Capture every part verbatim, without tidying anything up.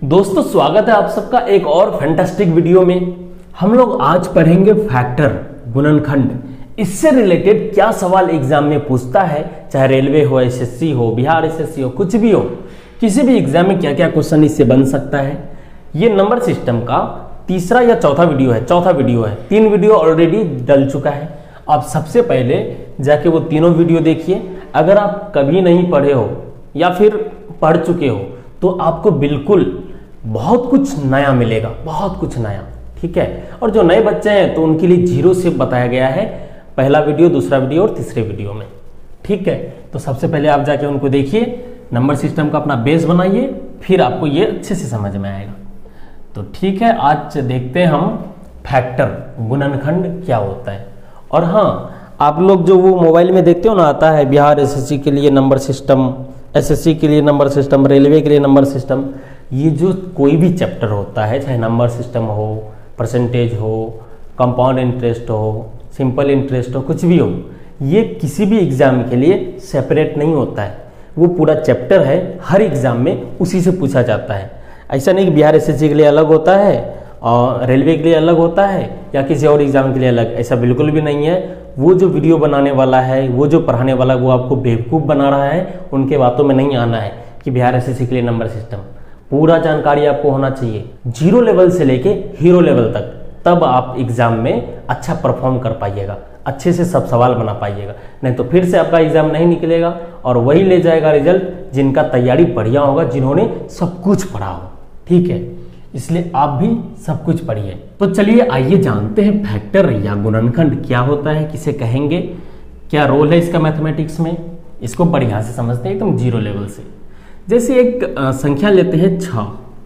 दोस्तों स्वागत है आप सबका एक और फैंटास्टिक वीडियो में। हम लोग आज पढ़ेंगे फैक्टर, गुणनखंड। इससे रिलेटेड क्या सवाल एग्जाम में पूछता है, चाहे रेलवे हो, एसएससी हो, बिहार एसएससी हो, कुछ भी हो, किसी भी एग्जाम में क्या क्या क्वेश्चन इससे बन सकता है। ये नंबर सिस्टम का तीसरा या चौथा वीडियो है, चौथा वीडियो है। तीन वीडियो ऑलरेडी डल चुका है। आप सबसे पहले जाके वो तीनों वीडियो देखिए। अगर आप कभी नहीं पढ़े हो या फिर पढ़ चुके हो तो आपको बिल्कुल बहुत कुछ नया मिलेगा, बहुत कुछ नया, ठीक है। और जो नए बच्चे हैं तो उनके लिए जीरो से बताया गया है, पहला वीडियो, दूसरा वीडियो और तीसरे वीडियो में, ठीक है। तो सबसे पहले आप जाके उनको देखिए, नंबर सिस्टम का अपना बेस बनाइए, फिर आपको ये अच्छे से समझ में आएगा। तो ठीक है, आज देखते हैं हम फैक्टर, गुणनखंड क्या होता है। और हाँ, आप लोग जो वो मोबाइल में देखते हो ना, आता है बिहार एसएससी के लिए नंबर सिस्टम, एसएससी के लिए नंबर सिस्टम, रेलवे के लिए नंबर सिस्टम, ये जो कोई भी चैप्टर होता है, चाहे नंबर सिस्टम हो, परसेंटेज हो, कंपाउंड इंटरेस्ट हो, सिंपल इंटरेस्ट हो, कुछ भी हो, ये किसी भी एग्जाम के लिए सेपरेट नहीं होता है। वो पूरा चैप्टर है, हर एग्जाम में उसी से पूछा जाता है। ऐसा नहीं कि बिहार एसएससी के लिए अलग होता है और रेलवे के लिए अलग होता है या किसी और एग्जाम के लिए अलग, ऐसा बिल्कुल भी नहीं है। वो जो वीडियो बनाने वाला है, वो जो पढ़ाने वाला, वो आपको बेवकूफ़ बना रहा है। उनके बातों में नहीं आना है कि बिहार एसएससी के लिए नंबर सिस्टम, पूरा जानकारी आपको होना चाहिए, जीरो लेवल से लेके हीरो लेवल तक। तब आप एग्जाम में अच्छा परफॉर्म कर पाइएगा, अच्छे से सब सवाल बना पाइएगा। नहीं तो फिर से आपका एग्जाम नहीं निकलेगा और वही ले जाएगा रिजल्ट जिनका तैयारी बढ़िया होगा, जिन्होंने सब कुछ पढ़ा हो, ठीक है। इसलिए आप भी सब कुछ पढ़िए। तो चलिए आइए जानते हैं फैक्टर या गुणनखंड क्या होता है, किसे कहेंगे, क्या रोल है इसका मैथमेटिक्स में। इसको बढ़िया से समझते हैं एकदम जीरो लेवल से। जैसे एक आ, संख्या लेते हैं छः।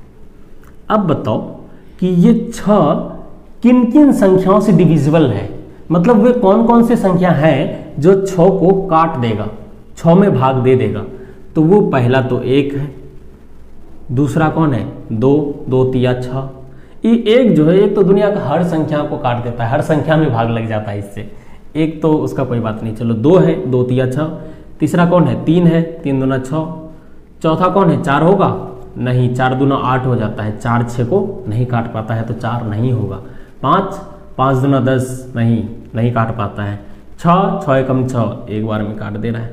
अब बताओ कि ये छः किन किन संख्याओं से डिविजिबल है, मतलब वे कौन कौन से संख्या हैं जो छः को काट देगा, छः में भाग दे देगा। तो वो पहला तो एक है, दूसरा कौन है, दो, दो तिया छः। ये एक जो है, एक तो दुनिया का हर संख्या को काट देता है, हर संख्या में भाग लग जाता है इससे। एक तो उसका कोई बात नहीं, चलो दो है, दो तिया छः। तीसरा कौन है, तीन है, तीन दूना छः। चौथा कौन है, चार होगा, नहीं, चार दूना आठ हो जाता है, चार छः को नहीं काट पाता है तो चार नहीं होगा। पाँच, पाँच दूना दस, नहीं नहीं काट पाता है। छः, छः एकम छः, एक बार में काट दे रहा है।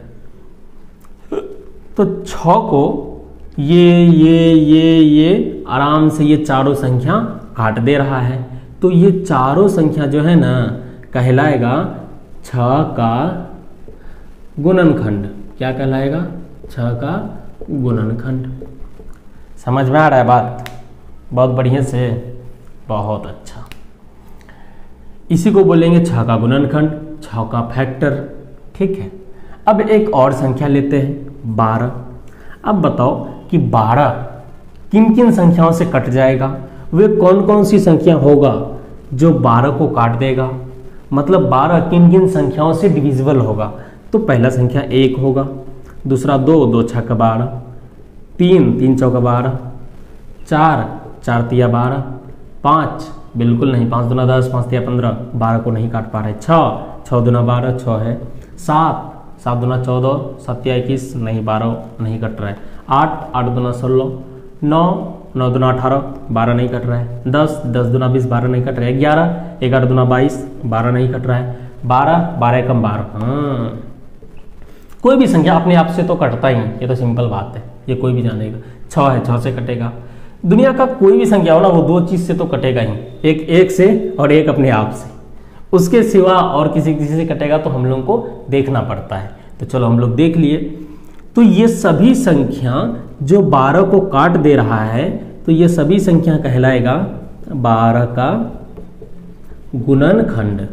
तो छः को ये ये ये ये आराम से ये चारों संख्या काट दे रहा है। तो ये चारों संख्या जो है ना, कहलाएगा छः का गुणनखंड। क्या कहलाएगा, छः का गुणनखंड। समझ में आ रहा है बात, बहुत बढ़िया से, बहुत अच्छा। इसी को बोलेंगे छः का गुणनखंड, छः का फैक्टर, ठीक है। अब एक और संख्या लेते हैं, बारह। अब बताओ कि बारह किन किन संख्याओं से कट जाएगा, वे कौन कौन सी संख्या होगा जो बारह को काट देगा, मतलब बारह किन किन संख्याओं से डिविजिबल होगा। तो पहला संख्या एक होगा, दूसरा दो, दो छक्का का बारह, तीन, तीन चौका बारह, चार, चार तिया बारह, पाँच, बिल्कुल नहीं, पाँच दूना दस, पाँच तिया पंद्रह, बारह को नहीं काट पा रहे। छः, छः दूना बारह, छः है। सात, सात दूना चौदह, सात तिया इक्कीस, नहीं, बारह नहीं कट रहा है। आठ, आठ दूना सोलह, नौ, नौ दूना अठारह, बारह नहीं कट रहा है। दस, दस दूना बीस, बारह नहीं कट रहा है। ग्यारह, ग्यारह दूना बाईस, बारह नहीं कट रहा है। बारह, बारह कम बारह, हाँ, कोई भी संख्या अपने आप से तो कटता ही, ये तो सिंपल बात है, ये कोई भी जानेगा। छः है, छः से कटेगा। दुनिया का कोई भी संख्या हो ना, वो दो चीज से तो कटेगा ही, एक एक से और एक अपने आप से। उसके सिवा और किसी किसी से कटेगा तो हम लोग को देखना पड़ता है। तो चलो हम लोग देख लिए। तो ये सभी संख्या जो बारह को काट दे रहा है, तो ये सभी संख्या कहलाएगा बारह का गुणनखंड,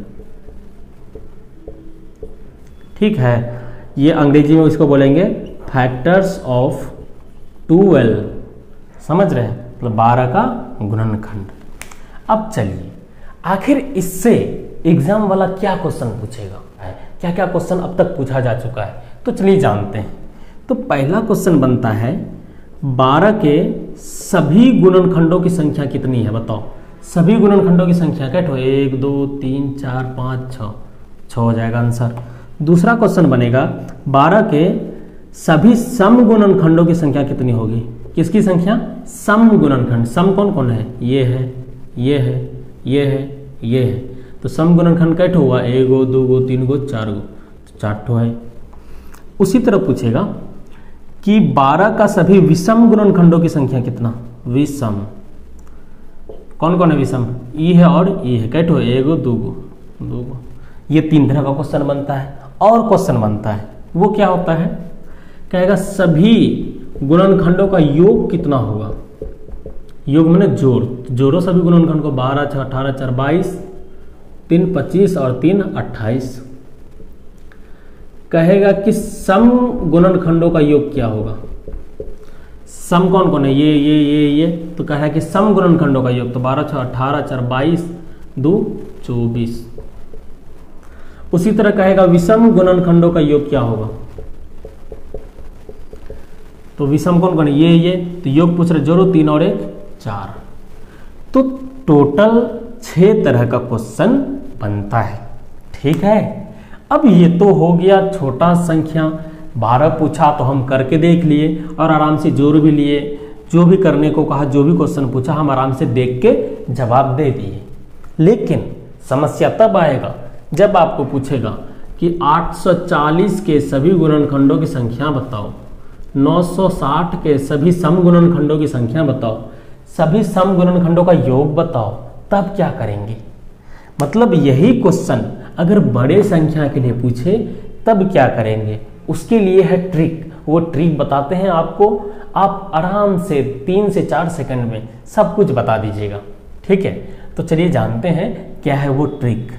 ठीक है। ये अंग्रेजी में इसको बोलेंगे फैक्टर्स ऑफ ट्वेल्व, समझ रहे हैं, मतलब बारह का गुणनखंड। अब चलिए, आखिर इससे एग्जाम वाला क्या क्वेश्चन पूछेगा, क्या क्या क्वेश्चन अब तक पूछा जा चुका है, तो चलिए जानते हैं। तो पहला क्वेश्चन बनता है, बारह के सभी गुणनखंडों की संख्या कितनी है, बताओ। सभी गुणनखंडों की संख्या क्या हो, एक, दो, तीन, चार, पाँच, छः, छः हो जाएगा आंसर। दूसरा क्वेश्चन बनेगा, बारह के सभी सम गुणनखंडों की संख्या कितनी होगी, किसकी संख्या? सम गुणनखंड। सम कौन कौन है? ये है, ये है, ये है, ये है। तो सम गुणनखंड कैठ हुआ? एगो, दूगो, तीन गो, चार गो, तो चार ठो है। उसी तरह पूछेगा कि बारह का सभी विषम गुणनखंडों की संख्या कितना? विषम कौन कौन है? विषम ई है और ई है। कैठ हो? एगो, दूगो, दूगो। ये तीन तरह का क्वेश्चन बनता है। और क्वेश्चन बनता है वो क्या होता है? कहेगा सभी गुणनखंडों का योग कितना होगा? योग मैंने जोड़, जोड़ो सभी गुणनखंड को। बारह छः अठारह, चार बाईस, तीन पच्चीस और तीन अट्ठाईस। कहेगा कि सम गुणनखंडों का योग क्या होगा? सम कौन कौन है? ये ये ये ये। तो कहा है कि सम गुणनखंडों का योग, तो बारह छः अठारह, चार बाईस, दो चौबीस। उसी तरह कहेगा विषम गुणनखंडों का योग क्या होगा? तो विषम कौन कौन है? ये ये। तो योग पूछ रहे, जोड़ो तीन और एक चार। तो टोटल छह तरह का क्वेश्चन बनता है। ठीक है, अब ये तो हो गया छोटा संख्या। बारह पूछा तो हम करके देख लिए और आराम से जोड़ भी लिए। जो भी करने को कहा, जो भी क्वेश्चन पूछा, हम आराम से देख के जवाब दे दिए। लेकिन समस्या तब आएगा जब आपको पूछेगा कि आठ सौ चालीस के सभी गुणनखंडों की संख्या बताओ, नौ सौ साठ के सभी सम गुणनखंडों की संख्या बताओ, सभी सम गुणनखंडों का योग बताओ। तब क्या करेंगे? मतलब यही क्वेश्चन अगर बड़े संख्या के लिए पूछे तब क्या करेंगे? उसके लिए है ट्रिक। वो ट्रिक बताते हैं आपको, आप आराम से तीन से चार सेकंड में सब कुछ बता दीजिएगा। ठीक है, तो चलिए जानते हैं क्या है वो ट्रिक।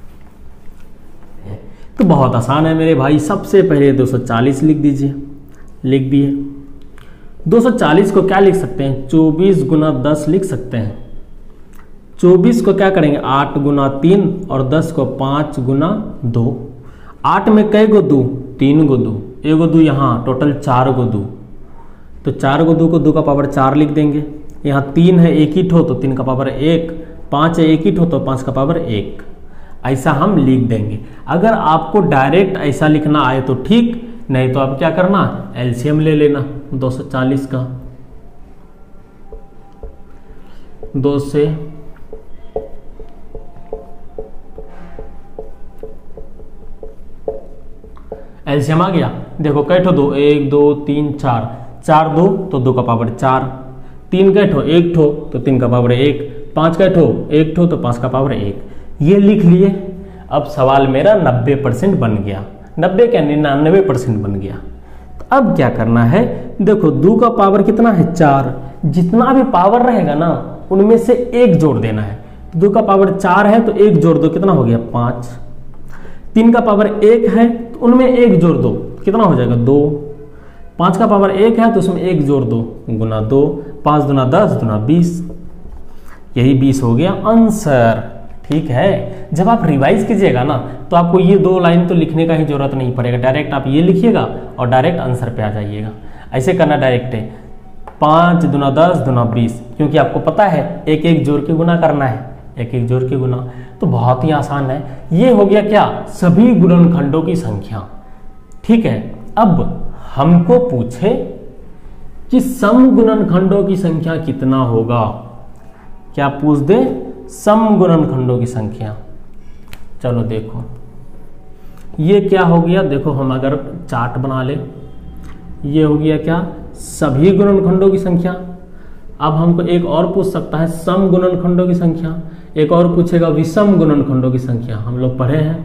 तो बहुत आसान है मेरे भाई। सबसे पहले दो सौ चालीस लिख दीजिए। लिख दिए। दो सौ चालीस को क्या लिख सकते हैं? चौबीस गुना दस लिख सकते हैं। चौबीस को क्या करेंगे? आठ गुना तीन और दस को पाँच गुना दो। आठ में कई गो दो? तीन गो दो। एगो दो यहाँ, टोटल चार गो दो। तो चार गो दो को दो का पावर चार लिख देंगे। यहाँ तीन है एक ही ठो, तो तीन का पावर एक। पाँच है एक ही ठो, तो पाँच का पावर एक। ऐसा हम लिख देंगे। अगर आपको डायरेक्ट ऐसा लिखना आए तो ठीक, नहीं तो आप क्या करना? एलसीएम ले लेना दो सौ चालीस का। दो से एलसीएम आ गया। देखो कैठो दो, एक दो तीन चार, चार दो तो दो का पावर चार, तीन कैठो एक ठो तो तीन का पावर एक, पाँच कैठो एक ठो तो पाँच का पावर एक। ये लिख लिए। अब सवाल मेरा नब्बे परसेंट बन गया। नब्बे क्या, निन्यानवे परसेंट बन गया। तो अब क्या करना है? देखो दो का पावर कितना है? चार। जितना भी पावर रहेगा ना उनमें से एक जोड़ देना है। दो का पावर चार है तो एक जोड़ दो, कितना हो गया? पाँच। तीन का पावर एक है तो उनमें एक जोड़ दो, कितना हो जाएगा? दो। पाँच का पावर एक है तो उसमें एक जोड़ दो, गुना दो। पाँच दुना दस, दुना बीस। यही बीस हो गया आंसर। ठीक है, जब आप रिवाइज कीजिएगा ना तो आपको ये दो लाइन तो लिखने का ही जरूरत नहीं पड़ेगा। डायरेक्ट आप ये लिखिएगा और डायरेक्ट आंसर पे आ जाइएगा। ऐसे करना डायरेक्ट है। पाँच दुना दस दुना बीस, क्योंकि आपको पता है एक एक जोड़ के गुना करना है, एक एक जोड़ के गुना। तो बहुत ही आसान है। ये हो गया क्या? सभी गुणनखंडों की संख्या। ठीक है, अब हमको पूछे कि सम गुणनखंडों की संख्या कितना होगा। क्या पूछ दे? सम गुणनखंडों की संख्या। चलो देखो ये क्या हो गया। देखो हम अगर चार्ट बना ले, ये हो गया क्या? सभी गुणनखंडों की संख्या। अब हमको एक और पूछ सकता है सम गुणनखंडों की संख्या। एक और पूछेगा विषम गुणनखंडों की संख्या। हम लोग पढ़े हैं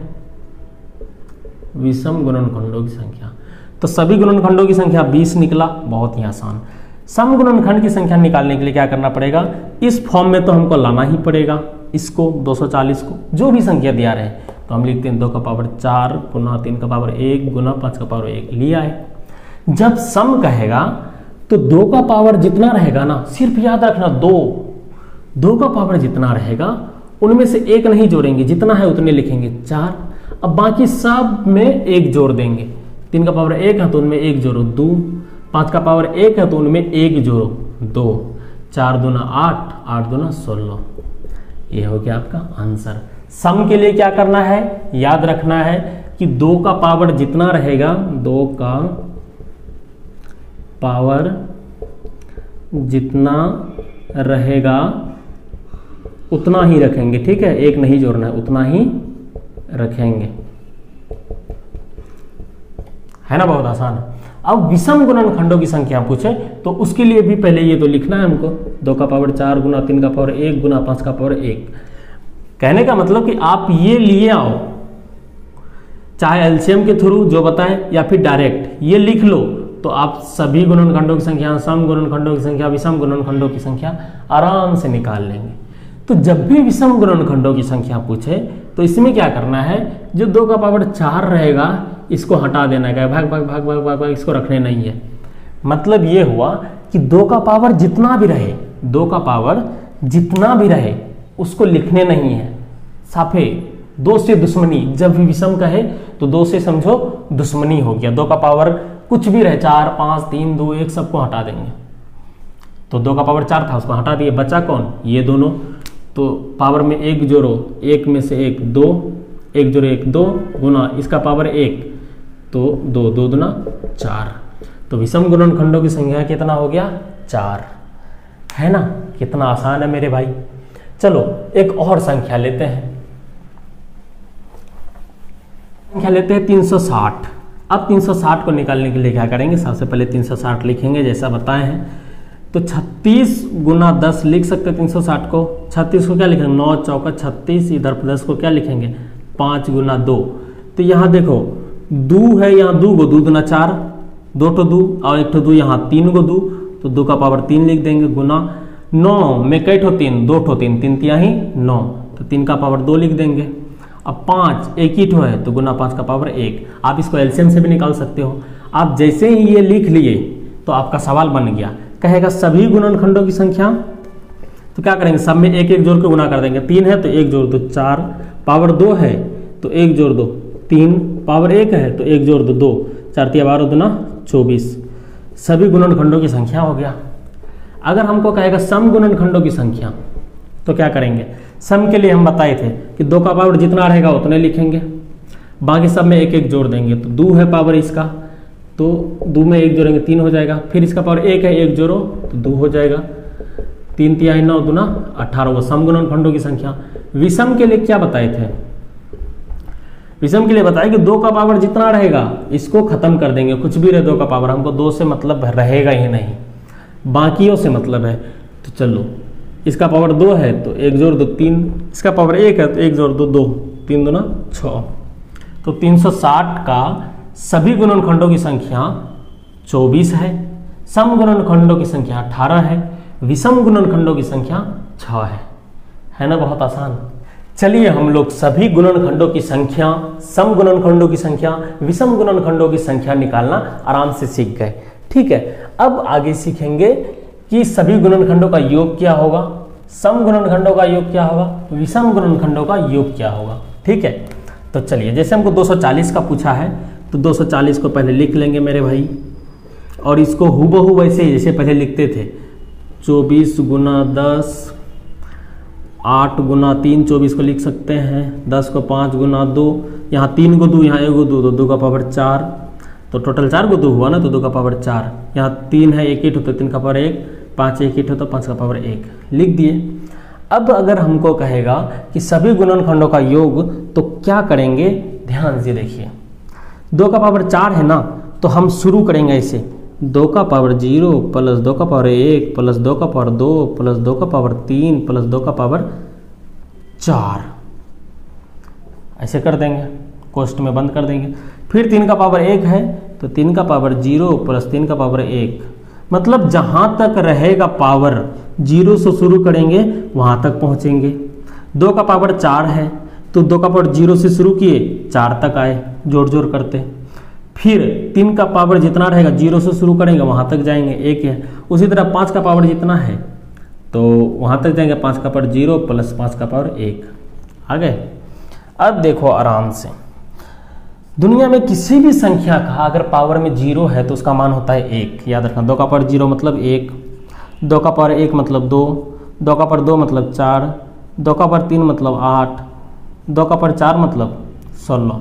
विषम गुणनखंडों की संख्या। तो सभी गुणनखंडों की संख्या बीस निकला, बहुत ही आसान। सम गुणनखंड की संख्या निकालने के लिए क्या करना पड़ेगा? इस फॉर्म में तो हमको लाना ही पड़ेगा इसको, दो सौ चालीस को, जो भी संख्या दिया रहे। तो हम लिखते हैं दो का पावर चार गुना तीन का पावर एक गुना पाँच का पावर एक लिया है। जब सम कहेगा तो दो का पावर जितना रहेगा ना, सिर्फ याद रखना दो दो का पावर जितना रहेगा उनमें से एक नहीं जोड़ेंगे, जितना है उतने लिखेंगे चार। अब बाकी सब में एक जोड़ देंगे। तीन का पावर एक है तो उनमें एक जोड़ो दो, पाँच का पावर एक है तो उनमें एक जोड़ो दो, चार दूना आठ, आठ दूना सोलह। ये हो गया आपका आंसर। सम के लिए क्या करना है? याद रखना है कि दो का पावर जितना रहेगा, दो का पावर जितना रहेगा उतना ही रखेंगे, ठीक है, एक नहीं जोड़ना है, उतना ही रखेंगे, है ना, बहुत आसान। अब विषम गुणनखंडों की संख्या पूछे तो उसके लिए भी पहले ये तो लिखना है हमको, दो का पावर चार गुना तीन का पावर एक गुना पांच का पावर एक। कहने का मतलब कि आप ये लिए आओ, चाहे एलसीएम के थ्रू जो बताएं या फिर डायरेक्ट ये लिख लो, तो आप सभी गुणनखंडों की संख्या, सम गुणनखंडों की संख्या, विषम गुणनखंडों की संख्या आराम से निकाल लेंगे। तो जब भी विषम गुणनखंडों की संख्या पूछे तो इसमें क्या करना है, जो दो का पावर चार रहेगा इसको हटा देना है, भाग भाग भाग भाग भाग भाग इसको रखने नहीं है। मतलब ये हुआ कि दो का पावर जितना भी रहे, दो का पावर जितना भी रहे उसको लिखने नहीं है, साफे दो से दुश्मनी। जब भी विषम कहे तो दो से समझो दुश्मनी हो गया, दो का पावर कुछ भी रहे, चार पांच तीन दो एक सबको हटा देंगे। तो दो का पावर चार था उसको हटा दिए, बचा कौन, ये दोनों। तो पावर में एक जोड़ो, एक में से एक दो, एक जोड़ो एक दो गुना इसका पावर एक, तो दो दो दुना चार। तो विषम गुणनखंडों की संख्या कितना हो गया, चार, है ना। कितना आसान है मेरे भाई। चलो एक और संख्या लेते हैं, संख्या लेते हैं तीन सौ साठ। अब तीन सौ साठ को निकालने के लिए क्या करेंगे, सबसे पहले तीन सौ साठ लिखेंगे जैसा बताए हैं। तो छत्तीस गुना दस लिख सकते हैं तीन सौ साठ को। छत्तीस को क्या लिखेंगे, नौ चौका छत्तीस, इधर दस को क्या लिखेंगे, पाँच गुना दो। तो यहाँ देखो दो है, यहाँ दो गो, दो दुना चार, दो तो दो और एक तो दो, यहाँ तीन गो दो, तो दो का पावर तीन लिख देंगे गुना नौ में कई ठो तीन, दो ठो तीन, तीन तिया ही नौ, तो तीन का पावर दो लिख देंगे। अब पाँच एक ही ठो है तो गुना पाँच का पावर एक। आप इसको एलसीएम से भी निकाल सकते हो। आप जैसे ही ये लिख लिए तो आपका सवाल बन गया, कहेगा सभी गुणनखंडों की संख्या, तो क्या करेंगे, सब में एक एक जोड़ के गुना कर देंगे। तीन है तो एक जोड़ दो चार, पावर दो है तो एक जोड़ दो तीन, पावर एक है तो एक जोड़ दो दो, चार तिया बारह दुना चौबीस, सभी गुणनखंडों की संख्या हो गया। अगर हमको कहेगा सम गुणनखंडों की संख्या तो क्या करेंगे, सम के लिए हम बताए थे कि दो का पावर जितना रहेगा उतने लिखेंगे, बाकी सब में एक एक जोड़ देंगे। तो दो है पावर इसका, तो दो में एक जोड़ेंगे तीन हो जाएगा, फिर इसका पावर एक है एक जोड़ो तो दो हो जाएगा, तीन तिया नौ दुना अठारह, वो सम गुणनखंडों की संख्या। विषम के लिए क्या बताए थे, विषम के लिए बताया कि दो का पावर जितना रहेगा इसको खत्म कर देंगे, कुछ भी रहे दो का पावर, हमको दो से मतलब रहेगा ही नहीं, बाकियों से मतलब है। तो चलो इसका पावर दो है तो एक जोड़ दो तीन, इसका पावर एक है तो एक जोड़ दो दो, तीन दुना छः। तो तीन सौ साठ का सभी गुणनखंडों की संख्या चौबीस है, सम गुणनखंडों की संख्या अठारह है, विषम गुणनखंडों की संख्या छः है, है ना, बहुत आसान। चलिए हम लोग सभी गुणनखंडों की संख्या, सम गुणनखंडों की संख्या, विषम गुणनखंडों की संख्या निकालना आराम से सीख गए। ठीक है, अब आगे सीखेंगे कि सभी गुणनखंडों का योग क्या होगा, सम गुणनखंडों का योग क्या होगा, विषम गुणनखंडों का योग क्या होगा। ठीक है, तो चलिए जैसे हमको दो सौ चालीस का पूछा है तो दो सौ चालीस को पहले लिख लेंगे मेरे भाई, और इसको हूबहू वैसे ही जैसे पहले लिखते थे, चौबीस गुना दस, आठ गुना तीन, चौबीस को लिख सकते हैं, दस को पाँच गुना दो, यहाँ तीन को दो, यहाँ एक गो दो, तो दो का पावर चार, तो टोटल चार को दो हुआ ना, तो दो का पावर चार, यहाँ तीन है एक ही तो तीन का पावर एक, पाँच एक ही तो पाँच का पावर एक लिख दिए। अब अगर हमको कहेगा कि सभी गुणनखंडों का योग तो क्या करेंगे, ध्यान से देखिए, दो का पावर चार है ना, तो हम शुरू करेंगे ऐसे, दो का पावर जीरो प्लस दो का पावर एक प्लस दो का पावर दो प्लस दो का पावर तीन प्लस दो का पावर चार, ऐसे कर देंगे, कोष्ट में बंद कर देंगे। फिर तीन का पावर एक है तो तीन का पावर जीरो प्लस तीन का पावर एक, मतलब जहां तक रहेगा पावर जीरो से शुरू करेंगे वहां तक पहुंचेंगे। दो का पावर चार है तो दो का पावर जीरो से शुरू किए चार तक आए, जोड़ जोड़ करते। फिर तीन का पावर जितना रहेगा जीरो से शुरू करेंगे वहां तक जाएंगे, एक है। उसी तरह पाँच का पावर जितना है तो वहां तक जाएंगे, पाँच का पावर जीरो प्लस पाँच का पावर एक, आ गए। अब देखो आराम से, दुनिया में किसी भी संख्या का अगर पावर में जीरो है तो उसका मान होता है एक, याद रखना। दो का पावर जीरो मतलब एक, दो का पावर एक मतलब दो, दो का पावर दो मतलब चार, दो का पावर तीन मतलब आठ, दो का पावर चार मतलब सोलह।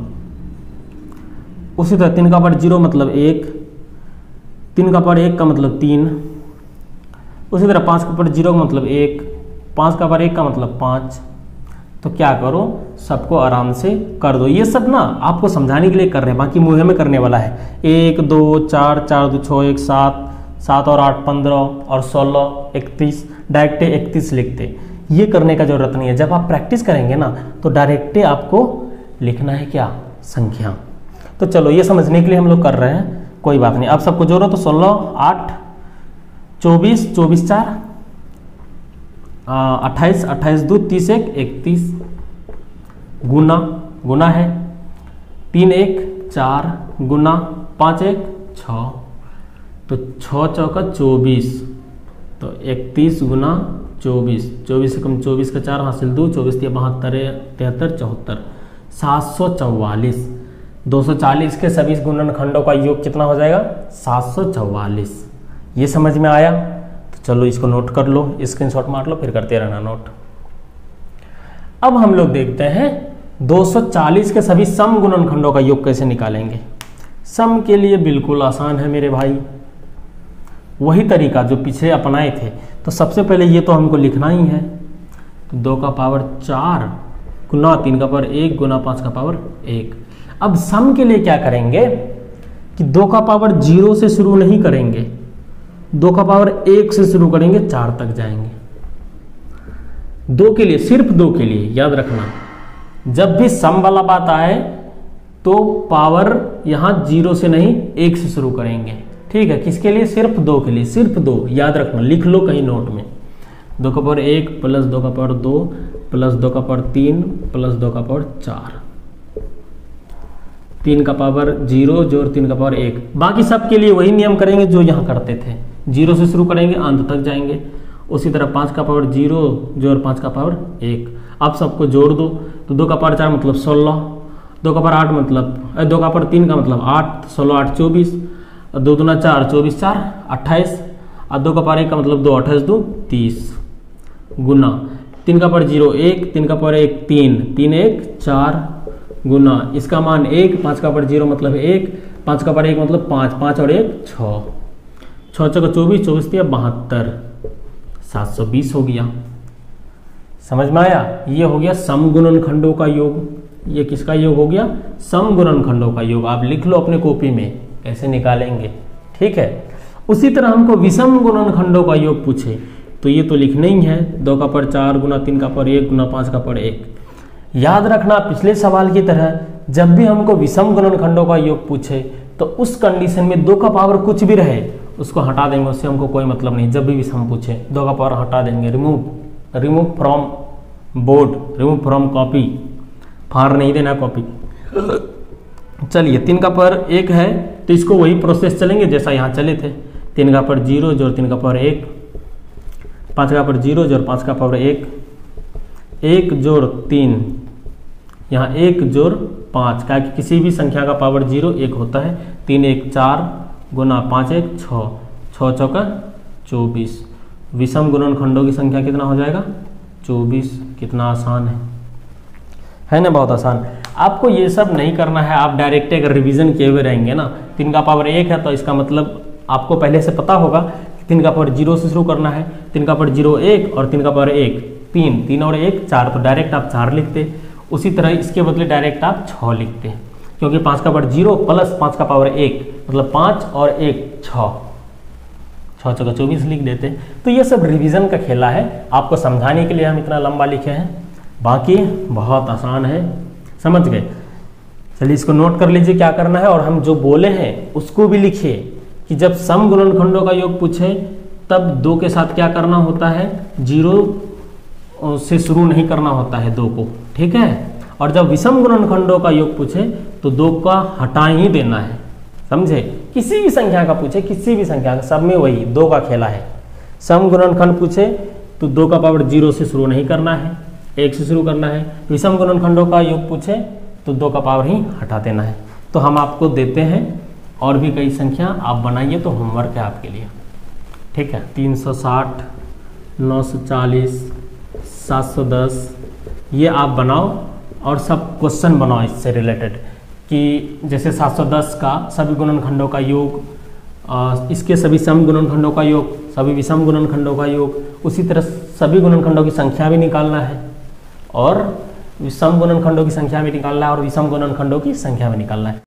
उसी तरह तीन का पावर जीरो मतलब एक, तीन का पावर एक का मतलब तीन, उसी तरह पाँच का पावर जीरो का मतलब एक, पाँच का पावर एक का मतलब पाँच। तो क्या करो, सबको आराम से कर दो। ये सब ना आपको समझाने के लिए कर रहे हैं, बाकी मुँह में करने वाला है। एक दो चार, चार दो छः, एक सात, सात और आठ पंद्रह और सोलह इकतीस, डायरेक्ट इकतीस लिखते। ये करने का जरूरत नहीं है। जब आप प्रैक्टिस करेंगे ना तो डायरेक्ट आपको लिखना है क्या, संख्या। तो चलो ये समझने के लिए हम लोग कर रहे हैं, कोई बात नहीं। अब सबको जोड़ो तो सोलह आठ चौबीस, चौबीस चार अट्ठाईस, अट्ठाईस दो तीस, एक इकतीस, गुना गुना है तीन एक चार, गुना पाँच एक छः, तो छः चौका चौबीस, तो इकतीस गुना चौबीस, चौबीस से कम चौबीस का चार हासिल दो, चौबीस या बहत्तर तिहत्तर चौहत्तर, सात सौ चौवालीस। दो सौ चालीस के सभी गुणनखंडों का योग कितना हो जाएगा, सात सौ चौवालीस। ये समझ में आया? तो चलो इसको नोट कर लो, स्क्रीनशॉट मार लो, फिर करते रहना नोट। अब हम लोग देखते हैं दो सौ चालीस के सभी सम गुणनखंडों का योग कैसे निकालेंगे। सम के लिए बिल्कुल आसान है मेरे भाई, वही तरीका जो पीछे अपनाए थे। तो सबसे पहले ये तो हमको लिखना ही है, तो दो का पावर चार गुना तीन का पावर एक गुना पाँच का पावर एक। अब सम के लिए क्या करेंगे कि दो का पावर जीरो से शुरू नहीं करेंगे, दो का पावर एक से शुरू करेंगे, चार तक जाएंगे। दो के लिए, सिर्फ दो के लिए याद रखना, जब भी सम वाला बात आए तो पावर यहां जीरो से नहीं एक से शुरू करेंगे। ठीक है, किसके लिए, सिर्फ दो के लिए, सिर्फ दो याद रखना, लिख लो कहीं नोट में। दो का पावर एक प्लस दो का पावर दो प्लस दो का पावर तीन प्लस दो का पावर चार, तीन का पावर जीरो जोड़ तीन का पावर एक। बाकी सब के लिए वही नियम करेंगे जो यहाँ करते थे, जीरो से शुरू करेंगे अंत तक जाएंगे। उसी तरह पाँच का पावर जीरो जोड़ पाँच का पावर एक। अब सबको जोड़ दो, तो दो का पावर चार मतलब सोलह, दो का पावर आठ मतलब दो का पावर तीन का मतलब आठ, सोलह आठ चौबीस, दो दूना चार, चौबीस चार अट्ठाईस, और दो का पावर एक का मतलब दो, अट्ठाईस दो तीस, गुना तीन का पावर जीरो एक, तीन का पावर एक तीन, तीन एक चार, गुना इसका मान एक, पाँच का पावर जीरो मतलब एक, पाँच का पावर एक मतलब पाँच, पाँच और एक छः, छः चौका चौबीस, चौबीस दिया बहत्तर, सात सौ बीस हो गया। समझ में आया? ये हो गया सम गुणनखंडों का योग। ये किसका योग हो गया, सम गुणनखंडों का योग। आप लिख लो अपने कॉपी में कैसे निकालेंगे। ठीक है, उसी तरह हमको विषम गुणनखंडों का योग पूछे तो ये तो लिखना ही है, दो का पावर चार गुना तीन का पावर एक गुना पाँच का पावर एक। याद रखना पिछले सवाल की तरह जब भी हमको विषम गुणनखंडों का योग पूछे तो उस कंडीशन में दो का पावर कुछ भी रहे उसको हटा देंगे, उससे हमको कोई मतलब नहीं। जब भी विषम पूछे दो का पावर हटा देंगे, remove remove from board, remove from copy, फाड़ नहीं देना कॉपी। चलिए तीन का पावर एक है तो इसको वही प्रोसेस चलेंगे जैसा यहाँ चले थे। तीन का पावर जीरो जोड़ तीन का पावर एक, पाँच का पावर जीरो जोड़ पाँच का पावर एक, एक जोड़ तीन, यहाँ एक जोड़ पाँच, क्या कि किसी भी संख्या का पावर जीरो एक होता है। तीन एक चार गुना पाँच एक छः, छः चौका चौबीस। विषम गुणनखंडों की संख्या कितना हो जाएगा, चौबीस। कितना आसान है, है ना, बहुत आसान। आपको ये सब नहीं करना है, आप डायरेक्ट अगर रिवीजन किए हुए रहेंगे ना, तीन का पावर एक है तो इसका मतलब आपको पहले से पता होगा कि तीन का पावर जीरो से शुरू करना है। तीन का पावर जीरो एक और तीन का पावर एक तीन, तीन और एक चार, तो डायरेक्ट आप चार लिखते। उसी तरह इसके बदले डायरेक्ट आप छः लिखते, क्योंकि पाँच का पावर जीरो प्लस पाँच का पावर एक मतलब पाँच और एक छः, छः चौका चौबीस लिख देते। तो ये सब रिवीजन का खेला है, आपको समझाने के लिए हम इतना लंबा लिखे हैं, बाकी बहुत आसान है, समझ गए। चलिए इसको नोट कर लीजिए क्या करना है, और हम जो बोले हैं उसको भी लिखिए कि जब सम गुणनखंडों का योग पूछे तब दो के साथ क्या करना होता है, जीरो से शुरू नहीं करना होता है दो को, ठीक है। और जब विषम गुणनखंडों का योग पूछे तो दो का हटा ही देना है, समझे। किसी भी संख्या का पूछे, किसी भी संख्या का, सब में वही दो का खेला है। सम गुणनखंड पूछे तो दो का पावर जीरो से शुरू नहीं करना है, एक से शुरू करना है। विषम गुणनखंडों का योग पूछे तो दो का पावर ही हटा देना है। तो हम आपको देते हैं और भी कई संख्या, आप बनाइए, तो होमवर्क है आपके लिए, ठीक है। तीन सौ साठ, नौ सौ चालीस, सात सौ दस, ये आप बनाओ और सब क्वेश्चन बनाओ इससे रिलेटेड, कि जैसे सात सौ दस का सभी गुणनखंडों का योग आ, इसके सभी सम गुणनखंडों का योग, सभी विषम गुणनखंडों का योग, उसी तरह सभी गुणनखंडों की संख्या भी निकालना है और विषम गुणनखंडों की संख्या भी निकालना है और विषम गुणनखंडों की संख्या भी निकालना है।